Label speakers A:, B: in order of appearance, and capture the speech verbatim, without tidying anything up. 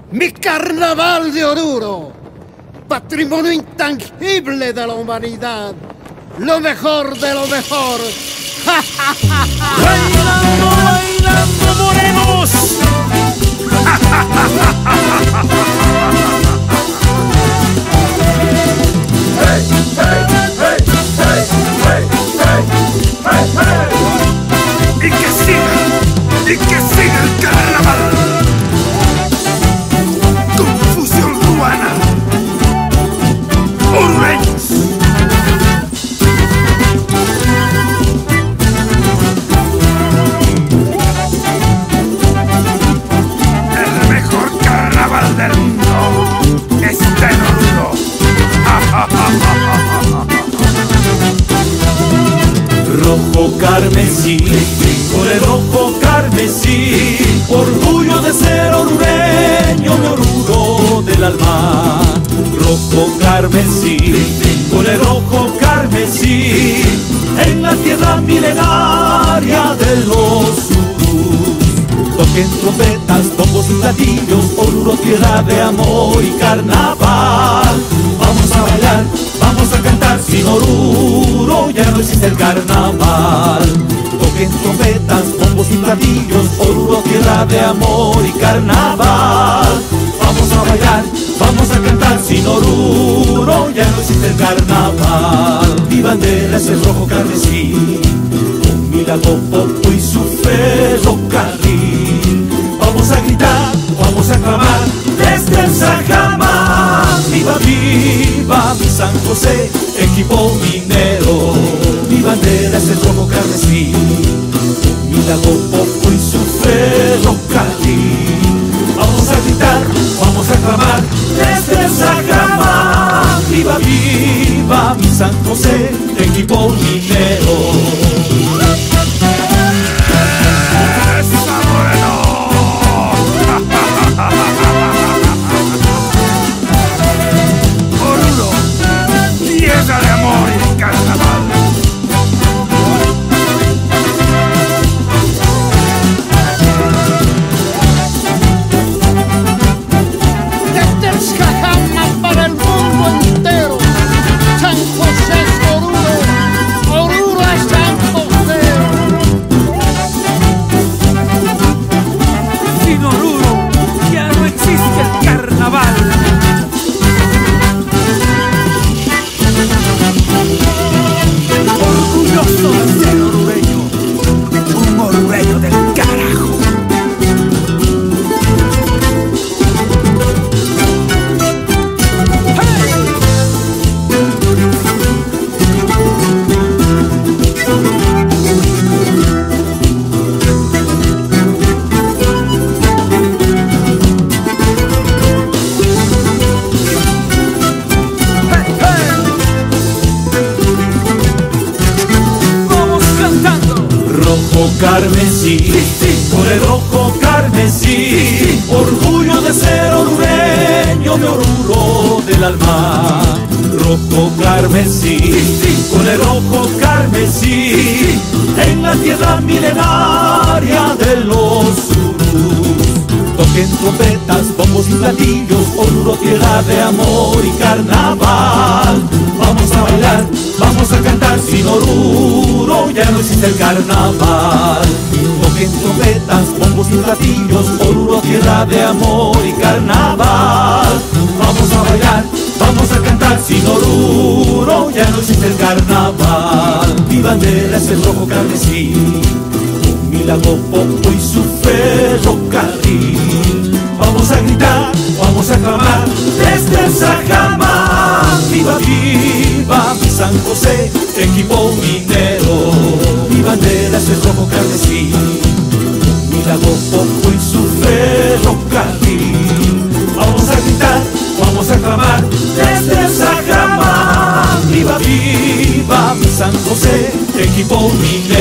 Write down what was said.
A: Mi carnaval de Oruro, patrimonio intangible de la humanidad, lo mejor de lo mejor.
B: ¡Bailando, bailando, morenos!
C: Hey, hey, hey, hey, hey, hey, hey, hey.
B: Y que siga, y que siga el carnaval. Confusión cubana. Orureños. El mejor carnaval del mundo está en Oruro.
D: Rojo carmesí, con el rojo carmesí, orgullo de ser orureño, mi Oruro del alma. Rojo carmesí, con el rojo carmesí, en la tierra milenaria de los urus. Toquen trompetas, bombos y platillos, Oruro, tierra de amor y carnaval. Vamos a bailar, vamos a cantar, sin Oruro ya no existe el carnaval. Toquen trompetas, bombos y platillos, Oruro, tierra de amor y carnaval. Vamos a bailar, vamos a cantar, sin Oruro ya no existe el carnaval. Mi bandera es el rojo carmesí, con mi lago Popo y su ferrocarril. Vamos a gritar, vamos a clamar desde el Sajamar. Viva, viva mi San José, equipo minero. Mi bandera es el rojo carmesí, con mi lago Popo y su ferrocarril. Vamos a gritar, vamos a clamar desde el Sajamar. Viva, viva mi San José, equipo minero.
B: De amor y carnaval.
A: Desde el Sajama para el mundo entero, San José es Oruro, Oruro es San José.
B: Sin Oruro ya no existe el carnaval. Orgulloso de ser orureño, un orureño del carajo.
D: Rojo carmesí, con el rojo carmesí, orgullo de ser orureño, mi Oruro del alma. Rojo carmesí, con el rojo carmesí, en la tierra milenaria de los urus. Toquen trompetas, bombos y platillos, Oruro, tierra de amor y carnaval. Vamos a bailar, vamos a cantar, sin Oruro ya no existe el carnaval. Toquen trompetas, bombos y platillos, Oruro, tierra de amor y carnaval. Vamos a bailar, vamos a cantar, sin Oruro ya no existe el carnaval. Mi bandera es el rojo carmesí, con mi lago Popo y su ferrocarril. Vamos a gritar, vamos a clamar desde el Sajamar. Viva, viva mi San José, equipo minero. Mi bandera es el rojo carmesí, con mi lago Popo y su ferrocarril. Vamos a gritar, vamos a clamar desde el Sajamar. Viva, viva mi San José, equipo minero.